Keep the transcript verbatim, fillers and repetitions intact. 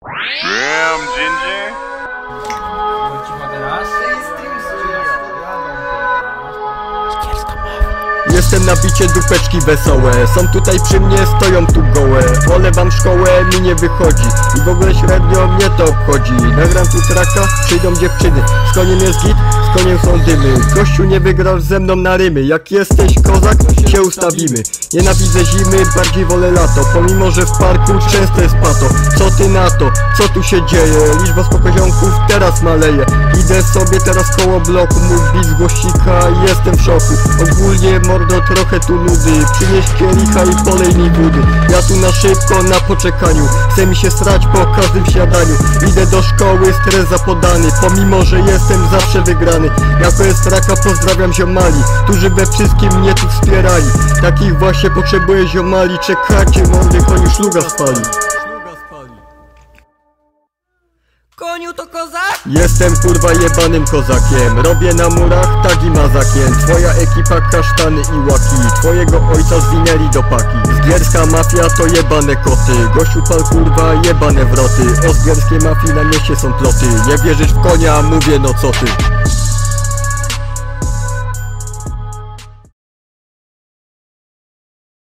Damn, Ginger. Jestem na bicie, dupeczki wesołe. Są tutaj przy mnie, stoją tu gołe. Polewam szkołę, mi nie wychodzi i w ogóle średnio mnie to obchodzi. Nagram tu traka, przyjdą dziewczyny. Z koniem jest git, z koniem są dymy. Gościu, nie wygrasz ze mną na rymy. Jak jesteś kozak, się ustawimy. Nienawidzę zimy, bardziej wolę lato. Pomimo, że w parku często jest pato. Co ty na to? Co tu się dzieje? Liczba spokojonków teraz maleje. Idę sobie teraz koło bloku. Mój bit z głośnika, jestem w szoku. Ogólnie mordo, trochę tu nudy. Przynieś kielicha i polej mi wody. Ja tu na szybko, na poczekaniu. Chce mi się srać po każdym śniadaniu. Idę do szkoły, stres zapodany. Pomimo, że jestem zawsze wygrany. Jako jest raka, pozdrawiam ziomali, którzy we wszystkim mnie tu wspierali. Takich właśnie potrzebuję ziomali. Czekajcie, mądry koniu szluga spali. Koniu to kozak? Jestem kurwa jebanym kozakiem. Robię na murach tagi mazakiem. Twoja ekipa kasztany i łaki. Twojego ojca zwinęli do paki. Zgierska mafia to jebane koty. Gościu pal kurwa jebane wroty. O zgierskiej mafii na mieście są ploty. Nie wierzysz w konia, mówię no co ty.